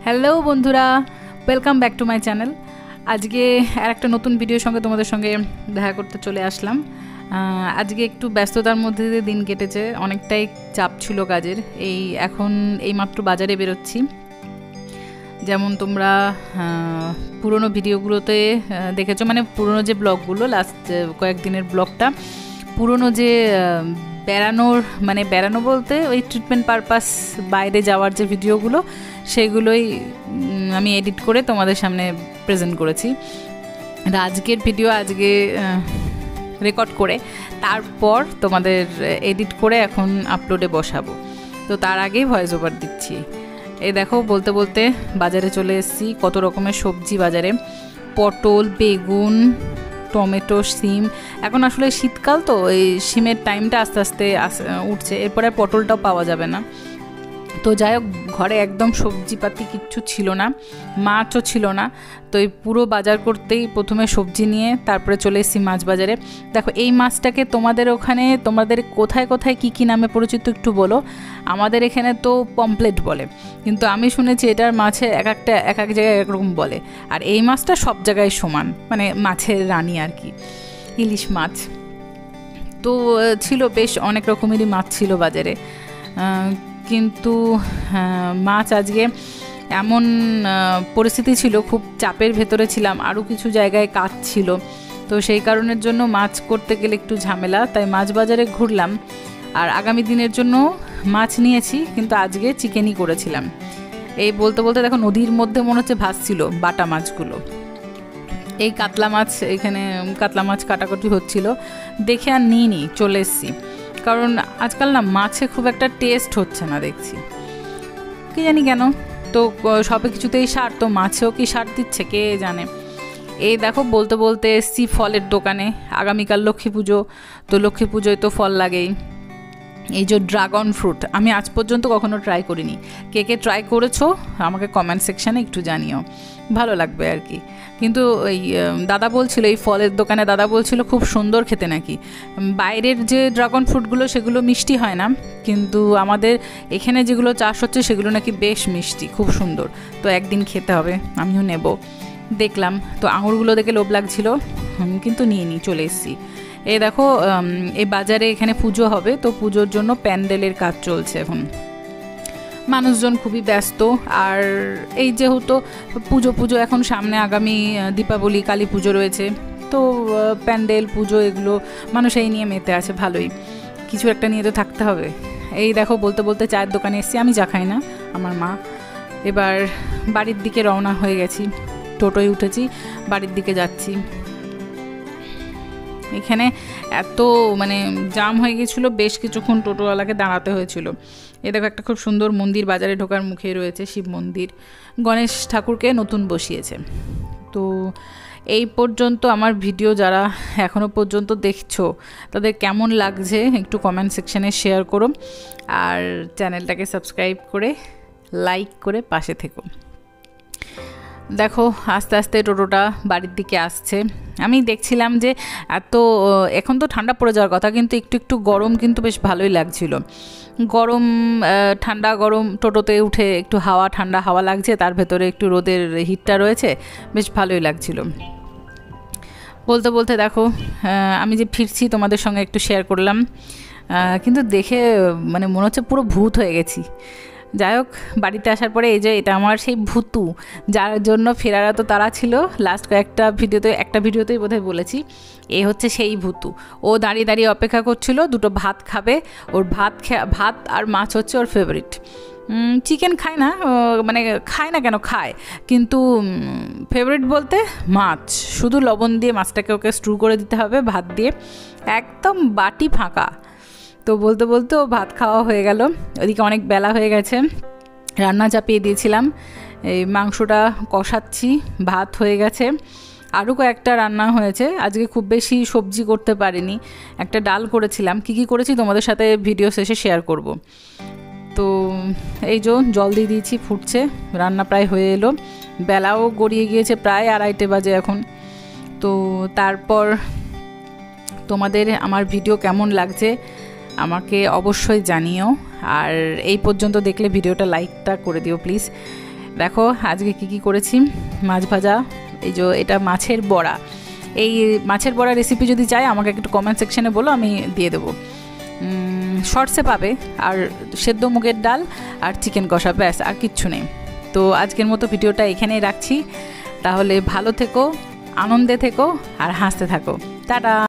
Hello বন্ধুরা, welcome back to my channel. আজকে আর একটা নতুন ভিডিওর সঙ্গে তোমাদের সঙ্গে দেখা করতে চলে আসলাম। আজকে একটু ব্যস্ততার মধ্যে দিয়ে দিন কেটেছে, অনেকটাই চাপ ছিল কাজের। এখন এইমাত্র বাজারে বেরোচ্ছি। যেমন তোমরা পুরনো ভিডিওগুলোতে দেখেছো, মানে পুরনো যে ব্লগগুলো, লাস্ট কয়েকদিনের ব্লগটা, পুরনো যে বেড়ানো বলতে ওই ট্রিটমেন্ট পারপাস বাইরে যাওয়ার যে ভিডিওগুলো, সেগুলোই আমি এডিট করে তোমাদের সামনে প্রেজেন্ট করেছি। আজকের ভিডিও আজকে রেকর্ড করে তারপর তোমাদের এডিট করে এখন আপলোডে বসাবো। তো তার আগেই ভয়েস ওভার দিচ্ছি। এই দেখো, বলতে বলতে বাজারে চলে এসেছি। কত রকমের সবজি বাজারে, পটল, বেগুন, টমেটো, শিম। এখন আসলে শীতকাল তো এই শিমের টাইমটা আস্তে আস্তে উঠছে, এরপরে পটলটাও পাওয়া যাবে না। তো যাই হোক, ঘরে একদম সবজিপাতি কিচ্ছু ছিল না, মাছও ছিল না। তো এই পুরো বাজার করতেই প্রথমে সবজি নিয়ে তারপরে চলে এসেছি মাছ বাজারে। দেখো, এই মাছটাকে তোমাদের ওখানে, তোমাদের কোথায় কোথায় কী কী নামে পরিচিত একটু বলো। আমাদের এখানে তো পমপ্লেট বলে, কিন্তু আমি শুনেছি এটার মাছের এক এক জায়গায় একরকম বলে। আর এই মাছটা সব জায়গায় সমান, মানে মাছের রানী আর কি, ইলিশ মাছ। তো ছিল বেশ অনেক রকমেরই মাছ ছিল বাজারে, কিন্তু মাছ আজকে এমন পরিস্থিতি ছিল, খুব চাপের ভেতরে ছিলাম, আরও কিছু জায়গায় কাজ ছিল। তো সেই কারণের জন্য মাছ করতে গেলে একটু ঝামেলা, তাই মাছ বাজারে ঘুরলাম। আর আগামী দিনের জন্য মাছ নিয়েছি, কিন্তু আজকে চিকেনই করেছিলাম। এই বলতে বলতে দেখো, নদীর মধ্যে মনে হচ্ছে ভাসছিল বাটা মাছগুলো। এই কাতলা মাছ, এখানে কাতলা মাছ কাটাকুটি হচ্ছিল দেখে আর নিইনি, চলে এসেছি। কারণ আজকাল না মাছে খুব একটা টেস্ট হচ্ছে না দেখছি, কি জানি কেন। তো সবে কিছুতেই সার, তো মাছেও কি সার দিচ্ছে কে জানে। এই দেখো, বলতে বলতে এসছি ফলের দোকানে। আগামীকাল লক্ষ্মী পুজো, তো লক্ষ্মী পুজোয় তো ফল লাগেই। এই যে ড্রাগন ফ্রুট, আমি আজ পর্যন্ত কখনো ট্রাই করিনি। কে কে ট্রাই করেছো আমাকে কমেন্ট সেকশানে একটু জানিও, ভালো লাগবে আর কি। কিন্তু এই দাদা বলছিল, এই ফলের দোকানে দাদা বলছিল খুব সুন্দর খেতে নাকি। বাইরের যে ড্রাগন ফ্রুটগুলো সেগুলো মিষ্টি হয় না, কিন্তু আমাদের এখানে যেগুলো চাষ হচ্ছে সেগুলো নাকি বেশ মিষ্টি, খুব সুন্দর। তো একদিন খেতে হবে, আমিও নেব। দেখলাম তো আঙুরগুলো দেখে লোভ লাগছিল, কিন্তু নিয়ে চলে এসেছি। এই দেখো, এই বাজারে এখানে পুজো হবে, তো পুজোর জন্য প্যান্ডেলের কাজ চলছে এখন। মানুষজন খুবই ব্যস্ত। আর এই যেহেতু পুজো এখন সামনে, আগামী দীপাবলি, কালী পুজো রয়েছে, তো প্যান্ডেল পুজো এগুলো মানুষ এই নিয়ে মেতে আছে। ভালোই, কিছু একটা নিয়ে তো থাকতে হবে। এই দেখো, বলতে বলতে চায়ের দোকানে এসেছি। আমি চা খাই না, আমার মা। এবার বাড়ির দিকে রওনা হয়ে গেছি, টোটোয় উঠেছি, বাড়ির দিকে যাচ্ছি। এখানে এত জাম হয়ে গেছিলো, বেশ কিছুক্ষণ টোটোওয়ালাকে দাঁড়াতে হয়েছিল। এ দেখো, একটা খুব সুন্দর মন্দির বাজারে ঢোকার মুখে রয়েছে, শিব মন্দির। গণেশ ঠাকুরকে নতুন বসিয়েছে। তো এই পর্যন্ত আমার ভিডিও যারা এখনও পর্যন্ত দেখছো, তাদের কেমন লাগছে একটু কমেন্ট সেকশানে শেয়ার করো। আর চ্যানেলটাকে সাবস্ক্রাইব করে লাইক করে পাশে থেকো। দেখো, আস্তে আস্তে টোটোটা বাড়ির দিকে আসছে। আমি দেখছিলাম যে এখন তো ঠান্ডা পড়ে যাওয়ার কথা, কিন্তু একটু একটু গরম কিন্তু বেশ ভালোই লাগছিল। গরম ঠান্ডা গরম, টোটোতে উঠে একটু ঠান্ডা হাওয়া লাগছে, তার ভেতরে একটু রোদের হিটটা রয়েছে, বেশ ভালোই লাগছিল। বলতে বলতে দেখো, আমি যে ফিরছি তোমাদের সঙ্গে একটু শেয়ার করলাম, কিন্তু দেখে মনে হচ্ছে পুরো ভূত হয়ে গেছি। যাই হোক, বাড়িতে আসার পরে এই যে এটা আমার সেই ভূতু, যার জন্য ফেরার তো তারা ছিল। লাস্ট একটা ভিডিওতেই বোধহয় বলেছি, এ হচ্ছে সেই ভূতু। ও দাঁড়িয়ে দাঁড়িয়ে অপেক্ষা করছিল, দুটো ভাত খাবে। ওর ভাত আর মাছ হচ্ছে ওর ফেভারিট। চিকেন খায় না, খায় না কেন, খায়, কিন্তু ফেভারিট বলতে মাছ। শুধু লবণ দিয়ে মাছটাকে ওকে স্ট্রু করে দিতে হবে ভাত দিয়ে, একদম বাটি ফাঁকা। তো বলতে বলতে ও ভাত খাওয়া হয়ে গেল। ওদিকে অনেক বেলা হয়ে গেছে, রান্না চাপিয়ে দিয়েছিলাম। এই মাংসটা কষাচ্ছি, ভাত হয়ে গেছে, আরও কয়েকটা রান্না হয়েছে। আজকে খুব বেশি সবজি করতে পারিনি, একটা ডাল করেছিলাম। কী কী করেছি তোমাদের সাথে ভিডিও শেষে শেয়ার করব। তো এই জল দিয়ে দিয়েছি, ফুটছে, রান্না প্রায় হয়ে এলো। বেলাও গড়িয়ে গিয়েছে, প্রায় 2:30 বাজে এখন। তো তারপর তোমাদের আমার ভিডিও কেমন লাগছে আমাকে অবশ্যই জানিও। আর এই পর্যন্ত দেখলে ভিডিওটা লাইকটা করে দিও প্লিজ। দেখো আজকে কি করেছি। মাছ ভাজা, এই যে এটা মাছের বড়া। এই মাছের বড়া রেসিপি যদি চাই আমাকে একটু কমেন্ট সেকশনে বলো, আমি দিয়ে দেবো। শর্টসে পাবে। আর সেদ্ধ মুগের ডাল আর চিকেন কষা, ব্যাস আর কিচ্ছু নেই। তো আজকের মতো ভিডিওটা এখানেই রাখছি। তাহলে ভালো থেকো, আনন্দে থেকো আর হাসতে থাকো। টাটা।